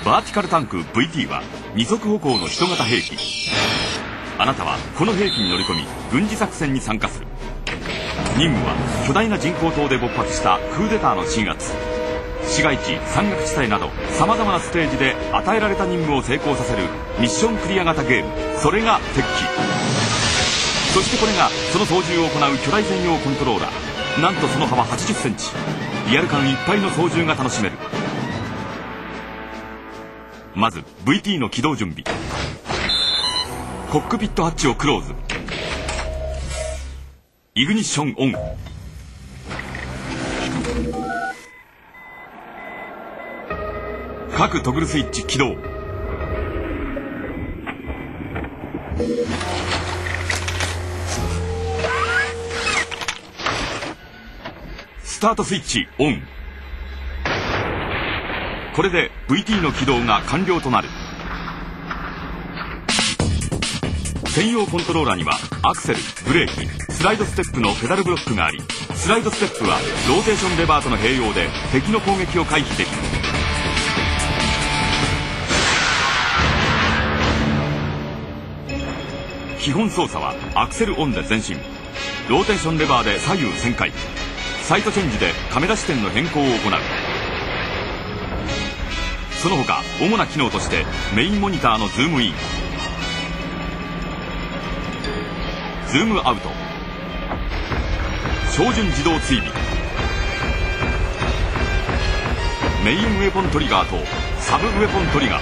バーティカルタンク VT は二足歩行の人型兵器。あなたはこの兵器に乗り込み軍事作戦に参加する。任務は巨大な人工島で勃発したクーデターの鎮圧。市街地、山岳地帯などさまざまなステージで与えられた任務を成功させるミッションクリア型ゲーム、それが鉄器。そしてこれがその操縦を行う巨大専用コントローラー。なんとその幅80センチ。リアル感いっぱいの操縦が楽しめる。まず VT の起動準備。コックピットハッチをクローズ。イグニッションオン。各トグルスイッチ起動。スタートスイッチオン。これで VT の起動が完了となる。専用コントローラーにはアクセル、ブレーキ、スライドステップのペダルブロックがあり、スライドステップはローテーションレバーとの併用で敵の攻撃を回避できる。基本操作はアクセルオンで前進、ローテーションレバーで左右旋回、サイトチェンジでカメラ視点の変更を行う。その他主な機能としてメインモニターのズームイン、ズームアウト、照準自動追尾、メインウェポントリガーとサブウェポントリガー、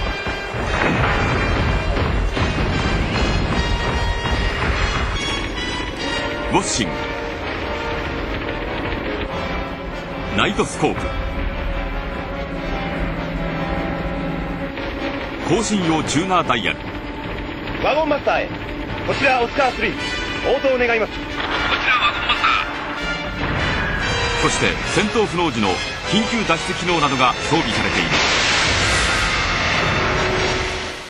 ウォッシング、ナイトスコープ、更新用チューナーダイヤル。 ワゴンマスターへ。こちらオスカー3、応答願います。こちらワゴンマスター。そして戦闘不能時の緊急脱出機能などが装備されている。